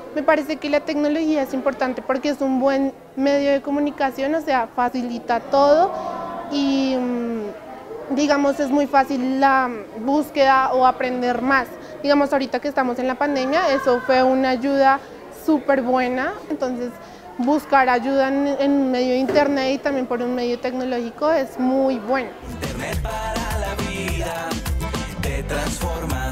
Me parece que la tecnología es importante porque es un buen medio de comunicación, o sea, facilita todo y digamos es muy fácil la búsqueda o aprender más. Digamos ahorita que estamos en la pandemia, eso fue una ayuda súper buena, entonces buscar ayuda en un medio de internet y también por un medio tecnológico es muy bueno. Internet para la vida te transforma.